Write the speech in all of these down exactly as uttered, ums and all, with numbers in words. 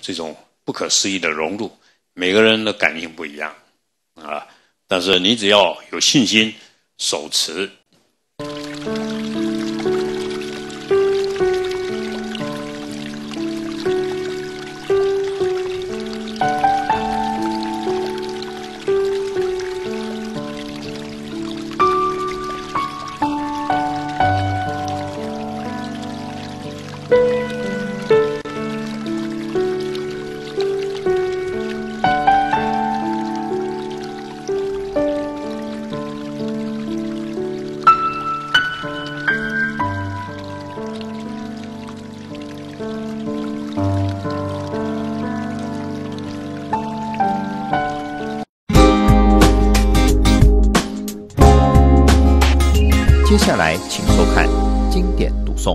这种不可思议的融入，每个人的感应不一样啊。但是你只要有信心，手持。 接下来，请收看经典读诵。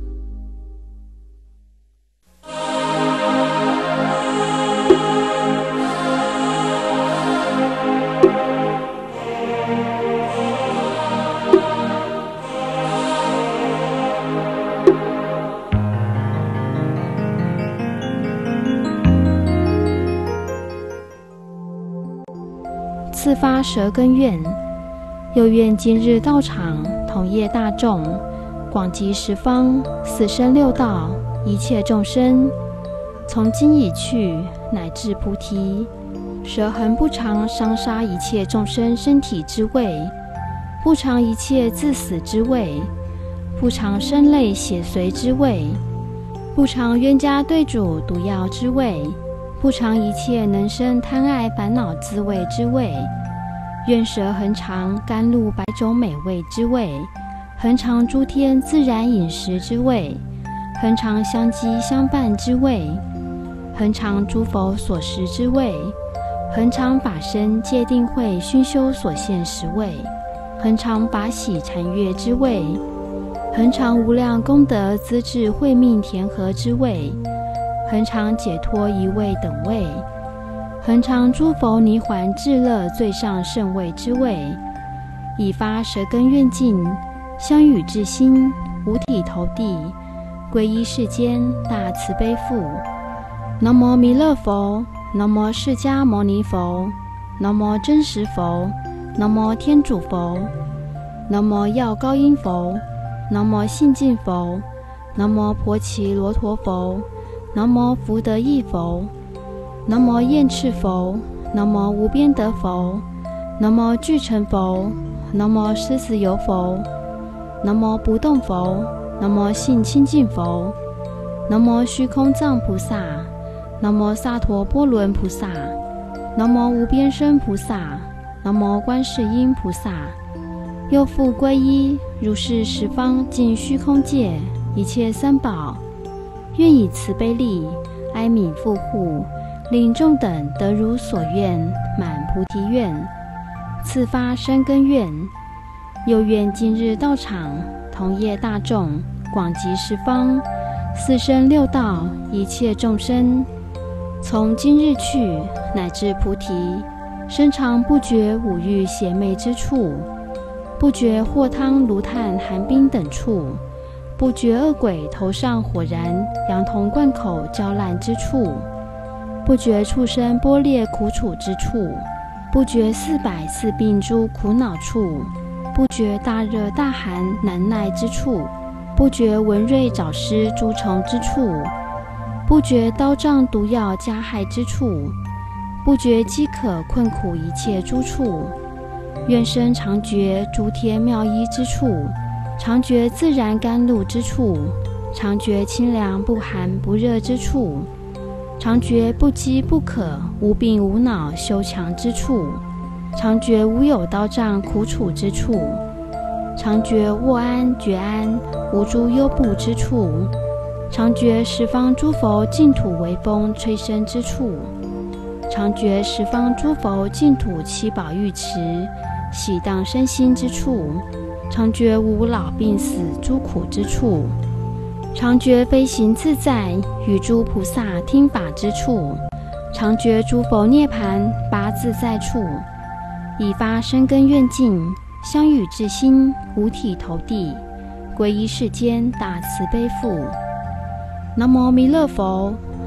次发舌根愿，又愿今日道场同业大众，广集十方四生六道一切众生，从今已去，乃至菩提，舌痕不常伤杀一切众生身体之味，不常一切自死之味，不常生泪血髓之味，不常冤家对主毒药之味，不常一切能生贪爱烦恼滋味之味，愿舌恒常甘露百种美味之味，恒常诸天自然饮食之味，恒常相积相伴之味，恒常诸佛所食之味，恒常法身戒定慧熏修所现实味，恒常法喜禅悦之味，恒常无量功德资质慧命田和之味，恒常解脱一味等位，恒常诸佛泥环至乐最上圣位之位，已发舌根愿境，相与至心，五体投地，皈依世间大慈悲父。南无弥勒佛，南无释迦牟尼佛，南无真实佛，南无天主佛，南无药高音佛，南无信净佛，南无婆耆罗陀佛，南无福德益佛，南无焰赤佛，南无无边德佛，南无具成佛，南无狮子游佛，南无不动佛，南无性清净佛，南无虚空藏菩萨，南无萨陀波罗菩萨，南无无边身菩萨，南无观世音菩萨。又复皈依如是十方尽虚空界一切三宝，愿以慈悲力哀悯护护，令众等得如所愿，满菩提愿。次发深根愿，又愿今日道场同业大众，广集十方四生六道一切众生，从今日去，乃至菩提，身常不觉五欲邪魅之处，不觉祸汤炉炭寒冰等处，不觉恶鬼头上火燃羊铜罐口焦烂之处，不觉畜生剥裂苦楚之处，不觉四百四病诸苦恼处，不觉大热大寒难耐之处，不觉蚊蚋爪虱诸虫之处，不觉刀杖毒药加害之处，不觉饥渴困苦一切诸处，愿生常觉诸天妙依之处，常觉自然甘露之处，常觉清凉不寒不热之处，常觉不饥不渴无病无恼修强之处，常觉无有刀杖苦楚之处，常觉卧安觉安无诸忧怖之处，常觉十方诸佛净土微风吹生之处，常觉十方诸佛净土七宝浴池喜荡身心之处，常觉无老病死诸苦之处，常觉飞行自在与诸菩萨听法之处，常觉诸佛涅槃八自在处，已发深根愿境，相与至心，五体投地，皈依世间大慈悲父。南无弥勒佛，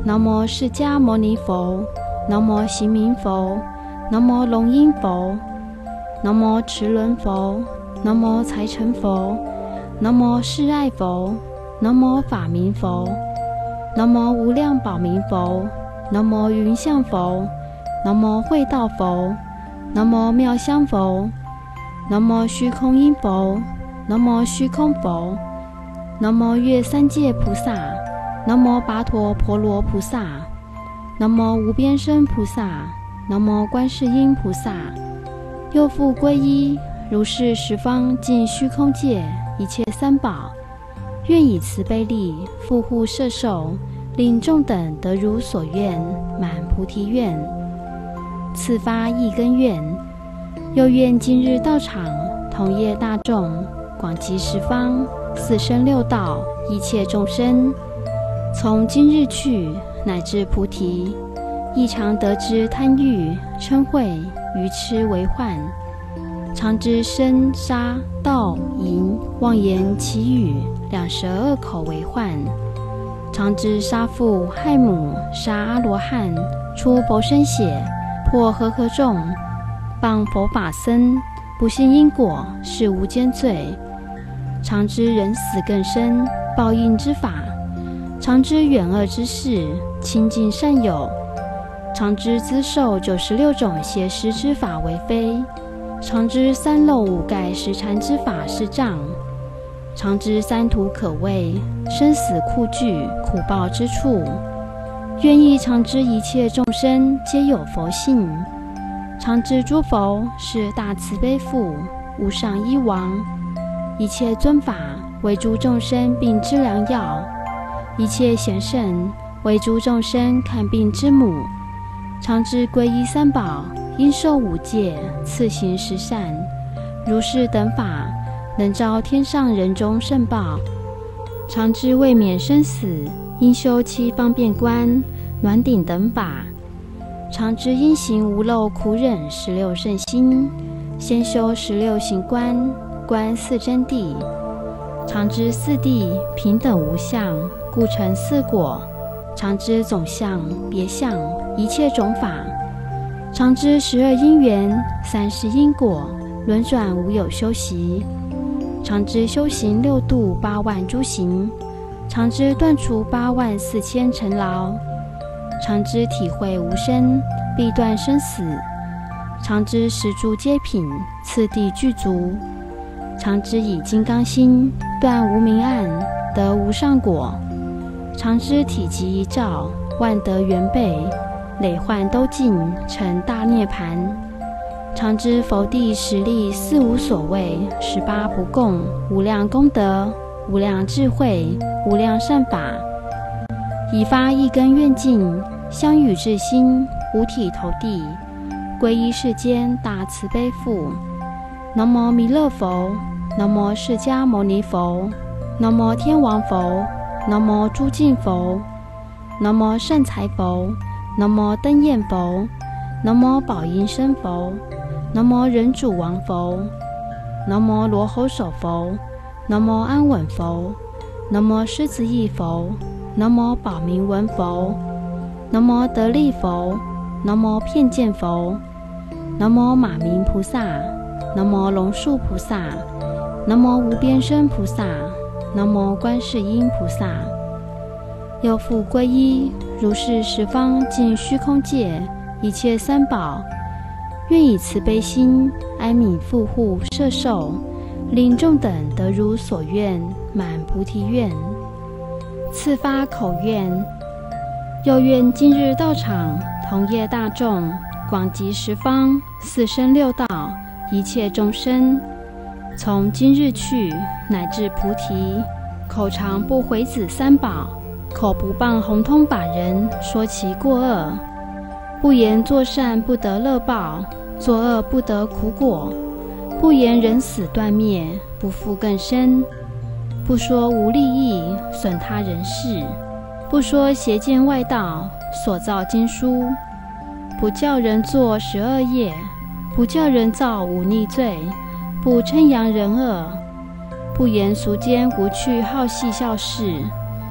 南无释迦牟尼佛，南无行明佛，南无龙音佛，南无持轮佛，南无财神佛，南无示爱佛，南无法明佛，南无无量宝明佛，南无云相佛，南无慧道佛，南无妙香佛，南无虚空音佛，南无虚空佛，南无月三界菩萨，南无跋陀婆罗菩萨，南无无边身菩萨，南无观世音菩萨。又复皈依如是十方尽虚空界一切三宝，愿以慈悲力护护摄受，令众等得如所愿，满菩提愿。次发一根愿，又愿今日道场同业大众，广集十方四生六道一切众生，从今日去乃至菩提，亦常得知贪欲嗔恚愚痴为患，常知身杀盗淫妄言绮语两舌恶口为患，常知杀父害母杀阿罗汉出佛身血破和合众谤佛法僧不信因果是无间罪，常知人死更生报应之法，常知远恶之事亲近善友，常知资受九十六种邪师之法为非，常知三漏五盖十禅之法是障，常知三途可畏生死酷惧苦报之处，愿意常知一切众生皆有佛性，常知诸佛是大慈悲父无上一王，一切尊法为诸众生病之良药，一切贤圣为诸众生看病之母，常知皈依三宝应受五戒次行十善，如是等法能招天上人中圣报，常知未免生死应修七方便观暖顶等法，常知因行无漏苦忍十六圣心，先修十六行观观四真谛，常知四谛平等无相故成四果，常知总相别相一切种法，常知十二因缘三世因果轮转无有修习，常知修行六度八万诸行，常知断除八万四千尘劳，常知体会无生必断生死，常知十诸皆品次第具足，常知以金刚心断无明暗得无上果，常知体积一照万德圆备累患都尽成大涅盘，常知佛地实力四无所谓十八不共无量功德无量智慧无量善法，以发一根愿境相与至心五体投地，皈依世间大慈悲父。南无弥勒佛，南无释迦牟尼佛，南无天王佛，南无诸净佛，南无善财佛，南无灯焰佛，南无宝音声佛，南无人主王佛，南无罗喉首佛，南无安稳佛，南无狮子翼佛，南无宝明文佛，南无得力佛，南无片见佛，南无马明菩萨，南无龙树菩萨，南无无边身菩萨，南无观世音菩萨。又复皈依如是十方尽虚空界一切三宝，愿以慈悲心哀悯护护摄受，令众等得如所愿，满菩提愿。次发口愿，又愿今日道场同业大众，广集十方四生六道一切众生，从今日去乃至菩提，口常不毁子三宝，口不谤弘通法人说其过恶，不言作善不得乐报，作恶不得苦果，不言人死断灭不复更生，不说无利益损他人事，不说邪见外道所造经书，不教人作十恶业，不教人造忤逆罪，不称扬人恶，不言俗间无趣好戏笑事，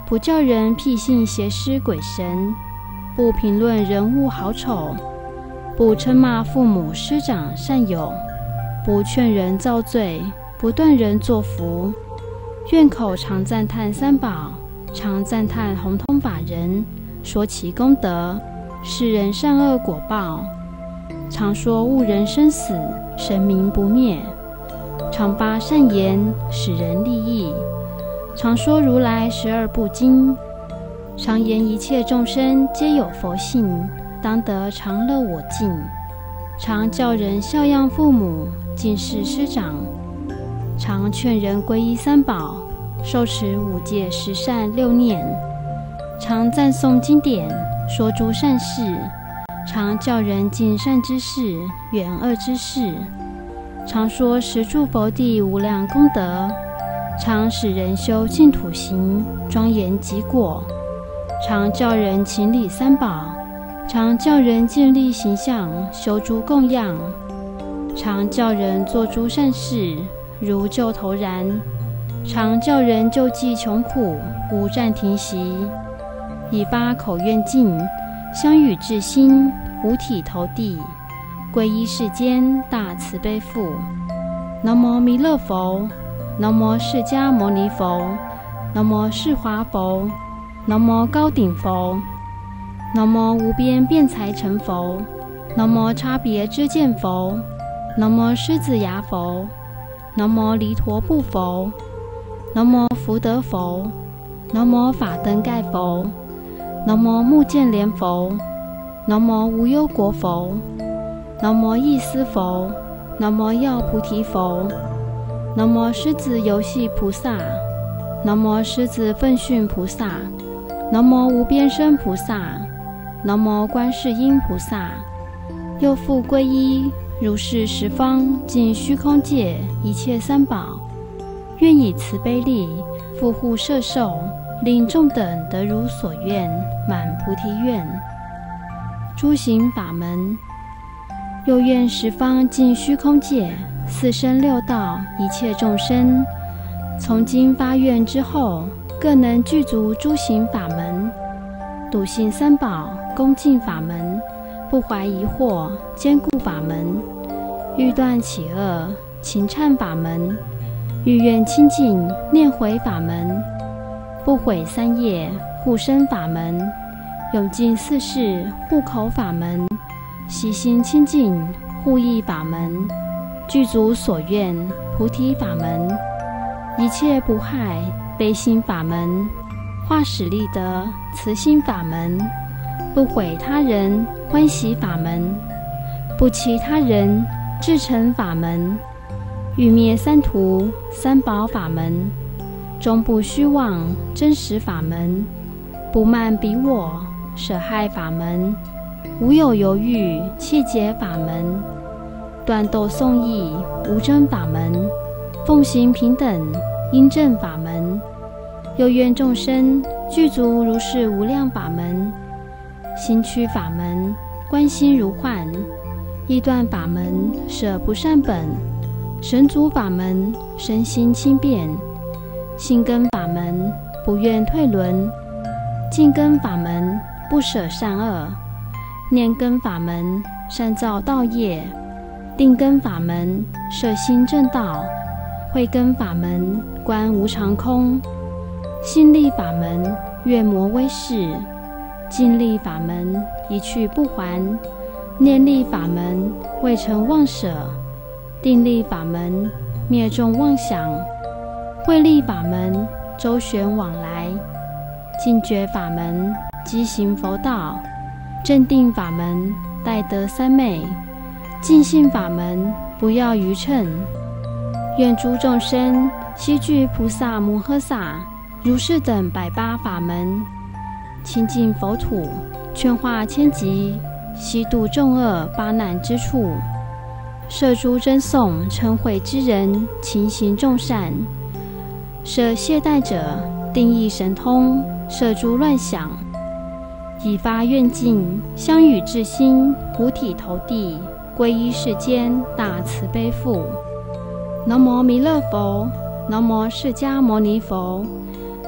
不叫人辟信邪师鬼神，不评论人物好丑，不称骂父母师长善友，不劝人造罪，不断人作福。愿口常赞叹三宝，常赞叹弘通法人，说其功德，世人善恶果报。常说悟人生死，神明不灭。常发善言，使人利益。常说如来十二部经，常言一切众生皆有佛性，当得常乐我净。常教人孝养父母，敬事师长。常劝人皈依三宝，受持五戒十善六念。常赞颂经典，说诸善事。常教人尽善之事，远恶之事。常说十住佛地无量功德。常使人修净土行，庄严极果。常教人勤礼三宝，常教人建立形象，修诸供养。常教人做诸善事，如救头燃。常教人救济穷苦，无暂停息。以发口愿境，相与至心，五体投地，皈依世间大慈悲父。南无弥勒佛，南无释迦牟尼佛，南无释华佛，南无高顶佛，南无无边辩才成佛，南无差别知见佛，南无狮子牙佛，南无离陀布佛，南无福德佛，南无法灯盖佛，南无目犍连佛，南无无忧国佛，南无意思佛，南无药菩提佛，南无狮子游戏菩萨，南无狮子奋训菩萨，南无无边身菩萨，南无观世音菩萨。又复皈依如是十方尽虚空界一切三宝，愿以慈悲力复护摄受，令众等得如所愿，满菩提愿。诸行法门，又愿十方尽虚空界四生六道一切众生，从今发愿之后，各能具足诸行法门，笃信三宝，恭敬法门，不怀疑惑，坚固法门，欲断起恶，勤忏法门，欲愿清净，念回法门，不毁三业，护身法门，永尽四事，护口法门，悉心清净，护意法门，具足所愿，菩提法门，一切不害，悲心法门，化使利得，慈心法门，不毁他人，欢喜法门，不欺他人，至诚法门，欲灭三途，三宝法门，终不虚妄，真实法门，不慢彼我，舍害法门，无有犹豫，气节法门，断斗颂义，无争法门，奉行平等，因正法门。又愿众生具足如是无量法门，心趋法门，观心如幻，意断法门，舍不善本，神足法门，身心轻便，心根法门，不愿退轮，净根法门，不舍善恶，念根法门，善造道业，定根法门，摄心正道，慧根法门，观无常空，心力法门，愿摩威势，静力法门，一去不还，念力法门，未成妄舍，定力法门，灭众妄想，慧力法门，周旋往来，净觉法门，积行佛道，正定法门，待得三昧，净信法门，不要愚乘。愿诸众生悉具菩萨摩诃萨如是等百八法门，清净佛土，劝化千疾，悉度众恶八难之处，摄诸真颂称慧之人，勤行众善，摄懈怠者，定意神通，摄诸乱想，以发愿境，相与至心，五体投地，皈依世间大慈悲父。南无弥勒佛，南无释迦牟尼佛，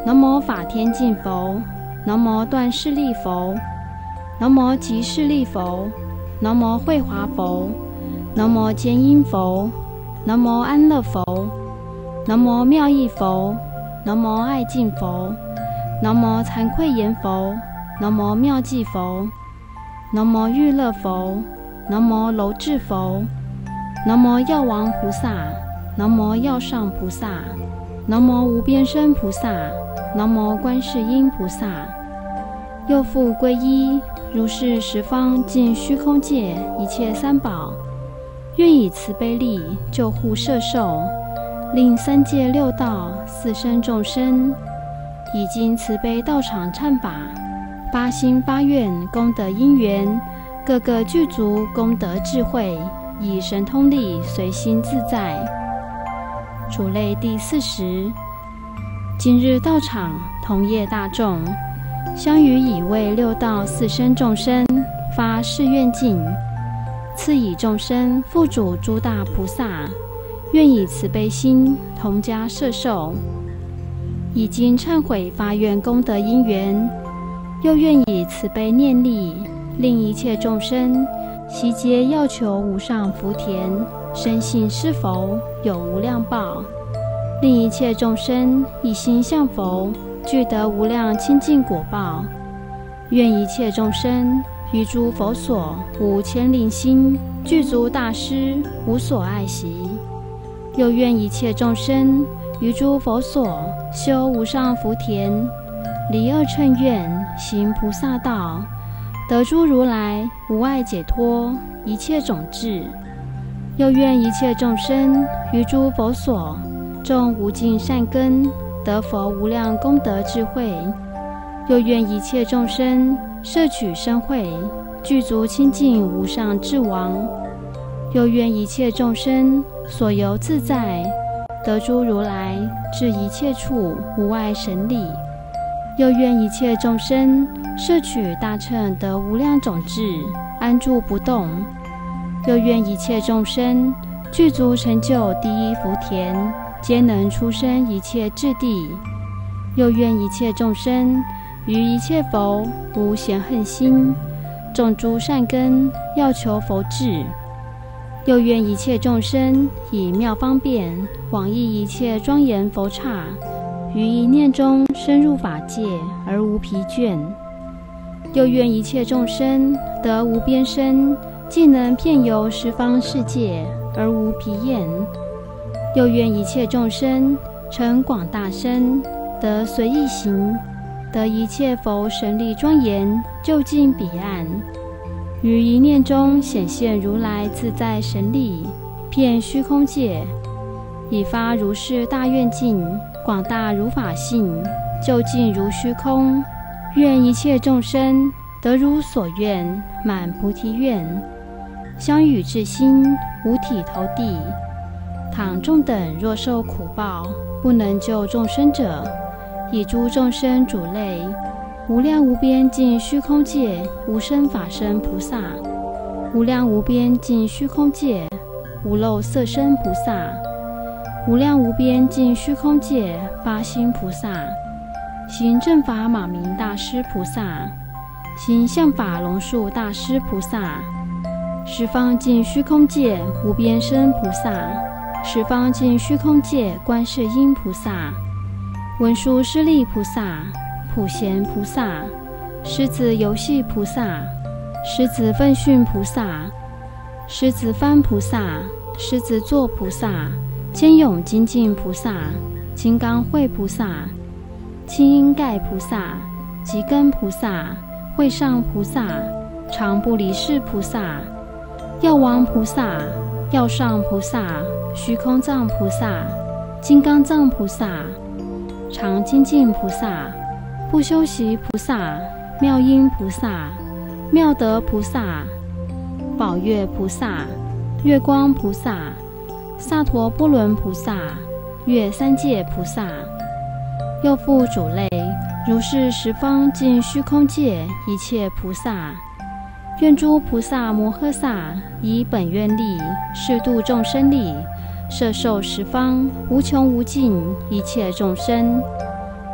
南无法天净佛，南无断势力佛，南无极势力佛，南无慧华佛，南无坚因佛，南无安乐佛，南无妙义佛，南无爱净佛，南无惭愧言佛，南无妙计佛，南无欲乐佛，南无楼智佛，南无药王菩萨，南无药上菩萨，南无无边身菩萨，南无观世音菩萨。又复皈依如是十方尽虚空界一切三宝，愿以慈悲力救护摄受，令三界六道四生众生已经慈悲道场忏法，发心发愿功德因缘，各个具足功德智慧，以神通力随心自在。主类第四十。今日道场同业大众，相与以为六道四生众生发誓愿境，赐以众生付主诸大菩萨，愿以慈悲心同家摄受。已经忏悔发愿功德因缘，又愿以慈悲念力，令一切众生悉皆要求无上福田，深信是佛有无量报，令一切众生一心向佛，具得无量清净果报。愿一切众生于诸佛所无牵令心，具足大师无所爱惜。又愿一切众生于诸佛所修无上福田，离恶乘愿，行菩萨道，得诸如来无碍解脱一切种智。又愿一切众生于诸佛所种无尽善根，得佛无量功德智慧。又愿一切众生摄取身慧，具足清净无上智王。又愿一切众生所游自在，得诸如来至一切处无碍神力。又愿一切众生摄取大乘得无量种智，安住不动。又愿一切众生具足成就第一福田，皆能出生一切智地。又愿一切众生于一切佛无嫌恨心，种诸善根，要求佛智。又愿一切众生以妙方便广益一切庄严佛刹，于一念中深入法界而无疲倦。又愿一切众生得无边身，既能遍游十方世界而无疲厌。又愿一切众生成广大身，得随意行，得一切佛神力庄严，就近彼岸。于一念中显现如来自在神力，遍虚空界，以发如是大愿境，广大如法性，就近如虚空。愿一切众生得如所愿，满菩提愿，相与至心，五体投地。倘众等若受苦报，不能救众生者，以诸众生主类，无量无边尽虚空界无生法身菩萨，无量无边尽虚空界无漏色身菩萨，无量无边尽虚空界发心菩萨，行正法马明大师菩萨，行相法龙树大师菩萨，十方尽虚空界无边身菩萨，十方尽虚空界观世音菩萨，文殊师利菩萨，普贤菩萨，狮子游戏菩萨，狮子奋训菩萨，狮子翻菩萨，狮子座菩萨，千勇精进菩萨，金刚慧菩萨，清音盖菩萨，吉根菩萨，会上菩萨，常不离世菩萨，药王菩萨，药上菩萨，虚空藏菩萨，金刚藏菩萨，常精进菩萨，不修习菩萨，妙音菩萨，妙德菩萨，宝月菩萨，月光菩萨，萨陀波伦菩萨，月三界菩萨。又复主类如是十方尽虚空界一切菩萨，愿诸菩萨摩诃萨以本愿力示度众生力，摄受十方无穷无尽一切众生。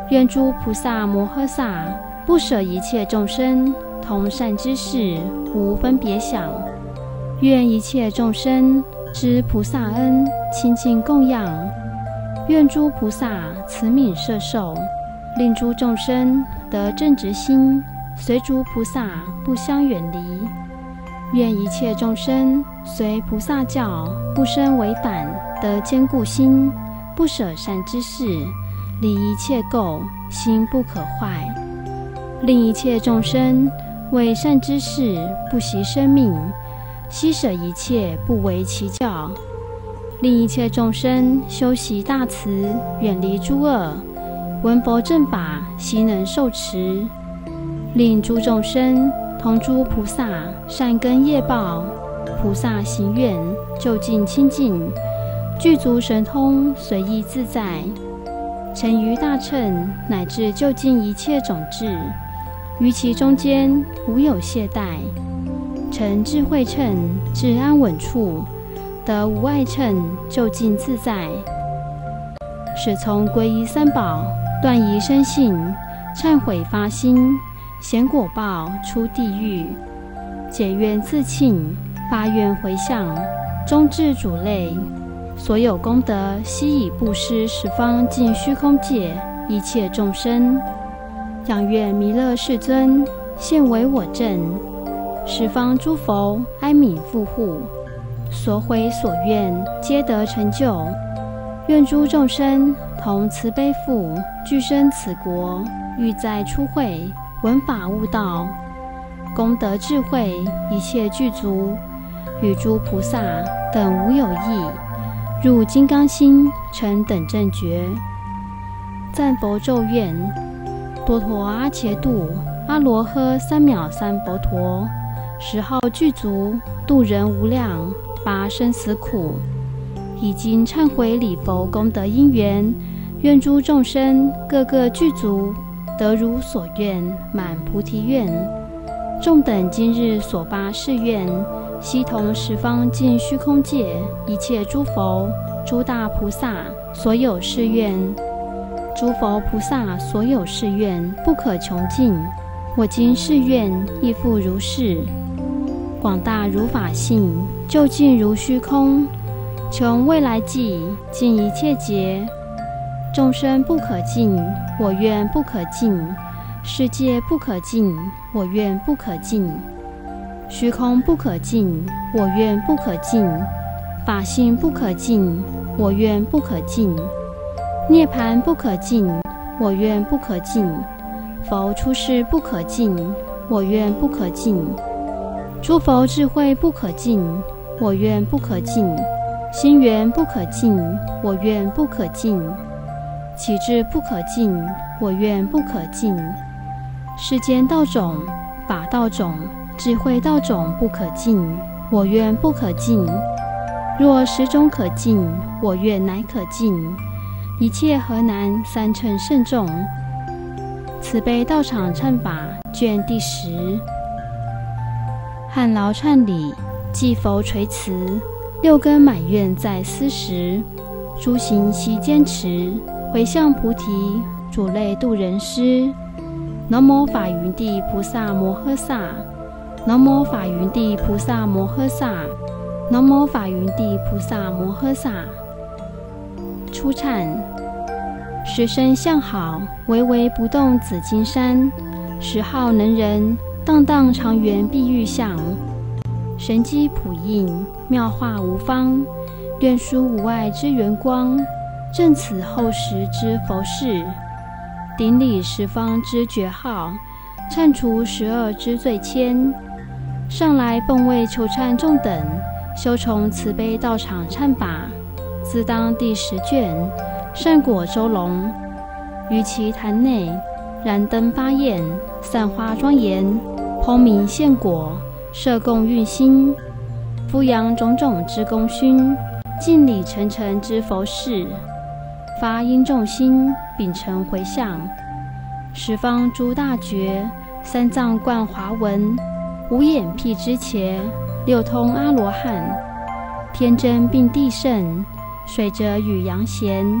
愿诸菩萨摩诃萨不舍一切众生同善知识，无分别想。愿一切众生知菩萨恩，亲近供养。愿诸菩萨慈悯摄受，令诸众生得正直心，随诸菩萨不相远离。愿一切众生随菩萨教，不生违反，得坚固心，不舍善知识，离一切垢，心不可坏。令一切众生为善知识不惜生命，悉舍一切不违其教。令一切众生修习大慈，远离诸恶，闻佛正法，悉能受持。令诸众生同诸菩萨善根业报，菩萨行愿，就近清净，具足神通，随意自在，成于大乘，乃至就近一切种智，于其中间无有懈怠，成智慧乘，至安稳处，得无碍乘，就近自在。使从皈依三宝，断疑生信，忏悔发心，显果报出地狱，解怨自庆，发愿回向，终至主类，所有功德悉以布施十方尽虚空界一切众生。仰愿弥勒世尊现为我证，十方诸佛哀悯护护，所悔所愿皆得成就。愿诸众生同慈悲父，具生此国，欲在初会，闻法悟道，功德智慧一切具足，与诸菩萨等无有异，入金刚心，成等正觉。赞佛咒愿：多陀阿伽度阿罗呵三藐三佛陀，十号具足，度人无量，拔生死苦。已经忏悔礼佛功德因缘，愿诸众生个个具足，得如所愿，满菩提愿。众等今日所发誓愿，悉同十方尽虚空界一切诸佛、诸大菩萨所有誓愿。诸佛菩萨所有誓愿不可穷尽，我今誓愿亦复如是。广大如法性，究竟如虚空，穷未来际，尽一切劫。众生不可尽，我愿不可尽；世界不可尽，我愿不可尽；虚空不可尽，我愿不可尽；法性不可尽，我愿不可尽；涅槃不可尽，我愿不可尽；佛出世不可尽，我愿不可尽；诸佛智慧不可尽，我愿不可尽；心缘不可尽，我愿不可尽；起智不可尽，我愿不可尽；世间道种、法道种、智慧道种不可尽，我愿不可尽。若十种可尽，我愿乃可尽。一切何难，三乘圣众。慈悲道场忏法卷第十。汉劳忏礼，祭佛垂慈，六根满愿在斯时。诸行悉坚持，回向菩提，主类度人师。南无法云地菩萨摩诃萨，南无法云地菩萨摩诃萨，南无法云地菩萨摩诃萨。初忏：十身相好，巍巍不动紫金山；十号能人，荡荡长圆碧玉像。神机普应，妙化无方，愿殊无碍之圆光，正此后时之佛事。顶礼十方之觉号，忏除十恶之罪愆。上来奉为求忏众等，修从慈悲道场忏法，自当第十卷。善果周龙，于其坛内燃灯发焰，散花庄严，烹名献果，设供运心，敷扬种种之功勋，敬礼沉沉之佛事，发殷重心，秉承回向。十方诸大觉，三藏灌华文，五眼辟支伽，六通阿罗汉，天真并地圣，水者与阳贤，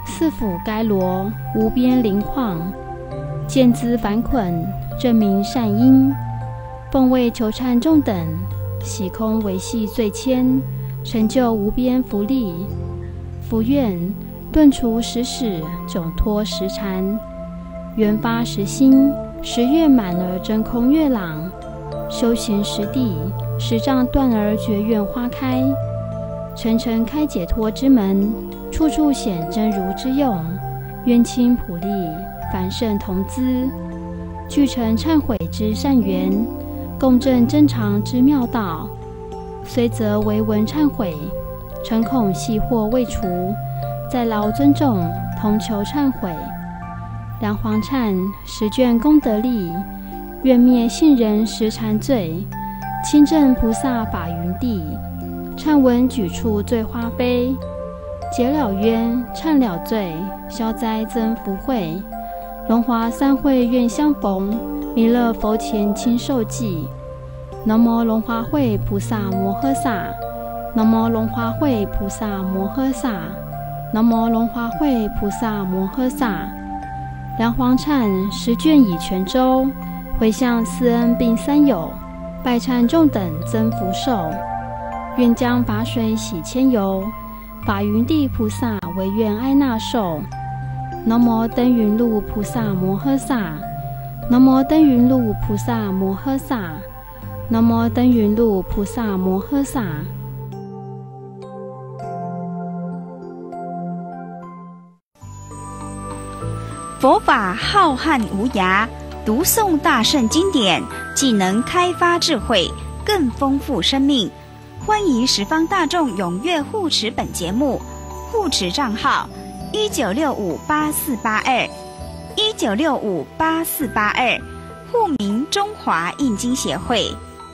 四府该罗，无边灵旷，见资繁捆，证明善因。奉为求忏众等，喜空维系罪愆，成就无边福利。福愿顿除十使，迥脱十禅，缘发十心，十月满而真空月朗，修行十地，十障断而觉愿花开，层层开解脱之门，处处显真如之用，冤亲普利，凡圣同资，具成忏悔之善缘，共振真常之妙道。虽则为闻忏悔，诚恐系祸未除，再劳尊重，同求忏悔。梁皇忏十卷功德力，愿灭信人十禅罪，亲证菩萨法云地，忏文举处罪花飞，解了冤，忏了罪，消灾增福慧。龙华三会愿相逢，弥勒佛前亲受记。南无龙华会菩萨摩诃萨，南无龙华会菩萨摩诃萨，南无龙华会菩萨摩诃萨。梁皇忏十卷已全周，回向四恩并三友，拜忏众等增福寿。愿将法水洗千由，法云地菩萨唯愿哀纳受。南无登云路菩萨摩诃萨，南无登云路菩萨摩诃萨，南无登云路菩萨摩诃萨。 佛法浩瀚无涯，读诵大圣经典，既能开发智慧，更丰富生命。欢迎十方大众踊跃护持本节目，护持账号一九六五八四八二，一九六五八四八二，户名中华印经协会。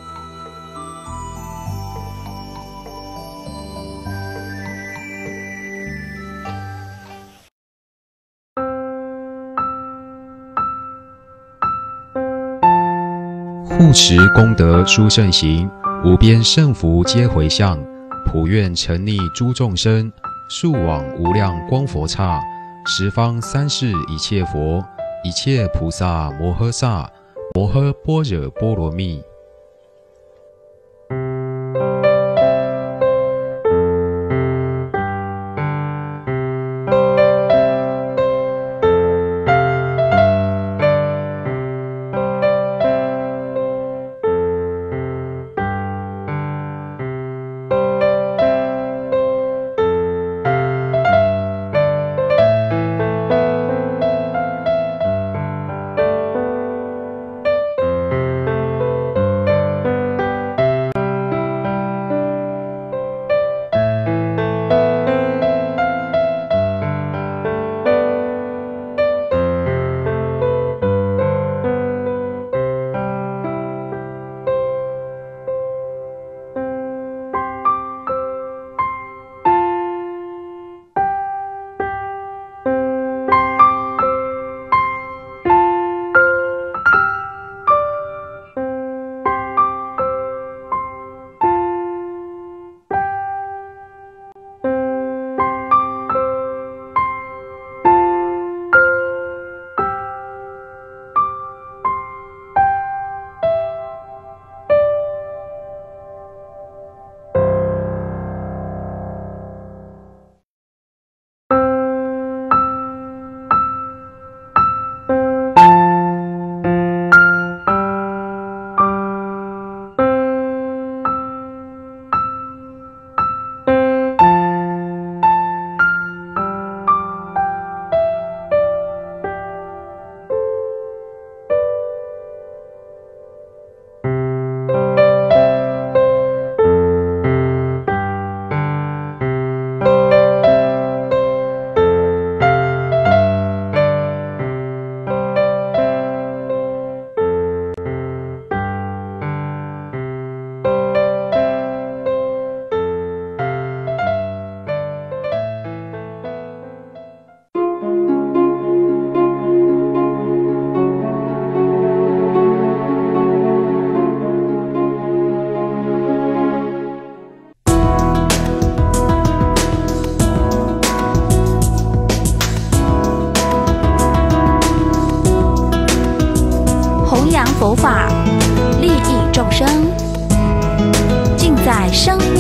护持功德殊胜行，无边胜福皆回向，普愿沉溺诸众生，速往无量光佛刹，十方三世一切佛，一切菩萨摩诃萨，摩诃般若波罗蜜。 生命。